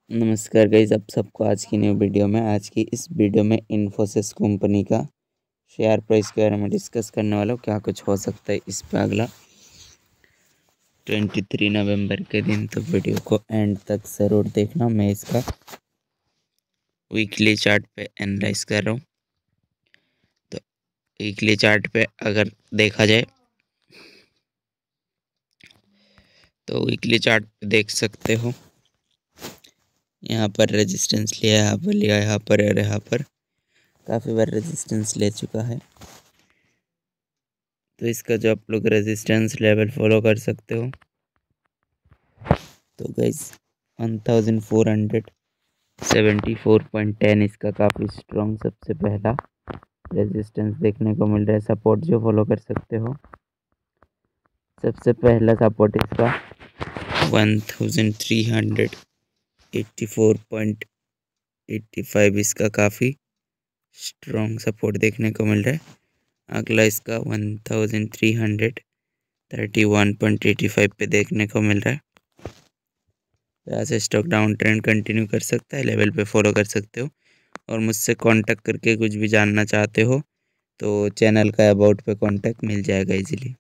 नमस्कार गाइस, आप सबको आज की न्यू वीडियो में। आज की इस वीडियो में इन्फोसिस कंपनी का शेयर प्राइस के बारे में डिस्कस करने वाला हूँ। क्या कुछ हो सकता है इस पे अगला 23 नवंबर के दिन, तो वीडियो को एंड तक ज़रूर देखना। मैं इसका वीकली चार्ट पे एनालाइज कर रहा हूँ। तो वीकली चार्ट पे अगर देखा जाए तो वीकली चार्ट पे देख सकते हो, यहाँ पर रेजिस्टेंस लिया, यहाँ पर लिया, यहाँ पर और यहाँ पर काफ़ी बार रेजिस्टेंस ले चुका है। तो इसका जो आप लोग रेजिस्टेंस लेवल फॉलो कर सकते हो, तो गाइस 1474.10 इसका काफ़ी स्ट्रॉन्ग सबसे पहला रेजिस्टेंस देखने को मिल रहा है। सपोर्ट जो फॉलो कर सकते हो, सबसे पहला सपोर्ट इसका 1384.85 इसका काफ़ी स्ट्रॉन्ग सपोर्ट देखने को मिल रहा है। अगला इसका 1331.85 पे देखने को मिल रहा है। यहाँ से स्टॉक डाउन ट्रेंड कंटिन्यू कर सकता है, लेवल पे फॉलो कर सकते हो। और मुझसे कांटेक्ट करके कुछ भी जानना चाहते हो तो चैनल का अबाउट पे कांटेक्ट मिल जाएगा इजीली।